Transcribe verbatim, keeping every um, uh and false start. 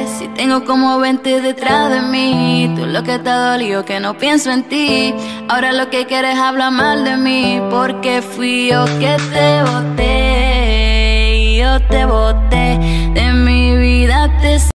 Si tengo como veinte detrás de mí, tú lo que te ha dolido que no pienso en ti. Ahora lo que quieres es hablar mal de mí, porque fui yo que te boté. Yo te boté de mi vida, te